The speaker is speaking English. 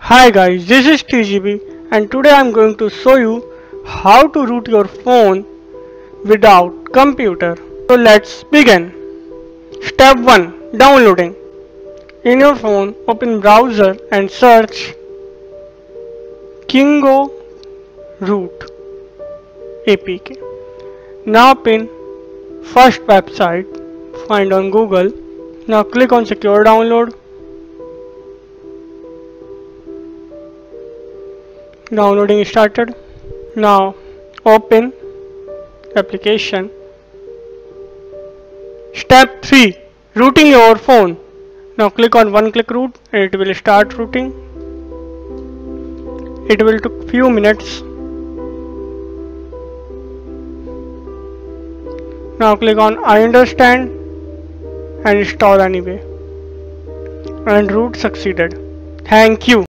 Hi guys, this is T.G.B and today I'm going to show you how to root your phone without computer. So let's begin. Step 1. Downloading. In your phone, open browser and search Kingo Root APK. Now open first website, find on Google. Now click on secure download. Downloading started. Now open application. Step 3. Rooting your phone. Now click on one click root and it will start rooting. It will take few minutes. Now click on I understand and install anyway. And root succeeded. Thank you.